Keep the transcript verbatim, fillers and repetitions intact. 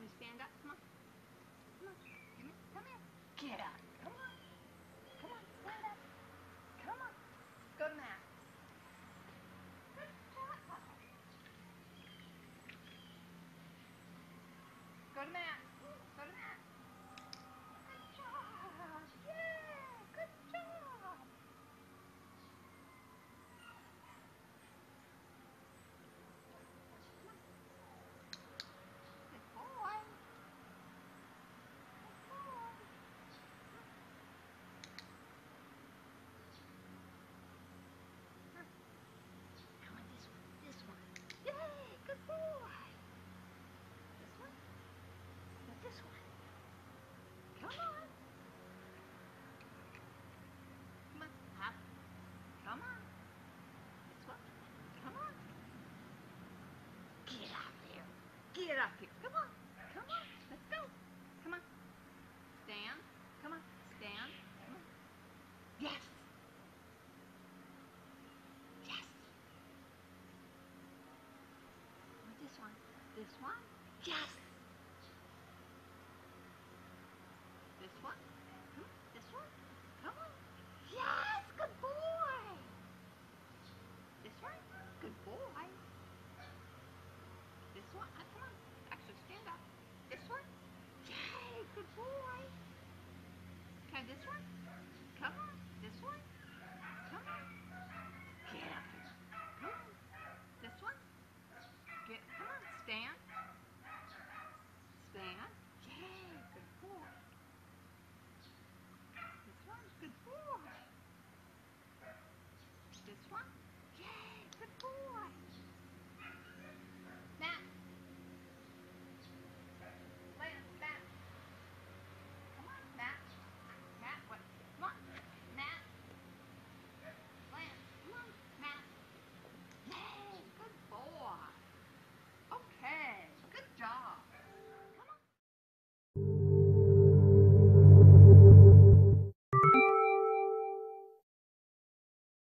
me to stand up? Come on. Come on. Come here. Come here. Get up. Come on. Come on. Stand up. Come on. Go to Matt. Good job. Go to Matt. Go to Matt. Good job. Yeah. Good job. Good boy. Good boy. Come on, this one. This one. Yay. Good boy. This one. Get this one. Come on. Come on. Hop. Come on. This one. Come on. Get up here. Get up here. Come on. Come on. Let's go. Come on. Stand. Come on. Stand. Come on. Yes. Yes. Or this one. This one. Yes. This one.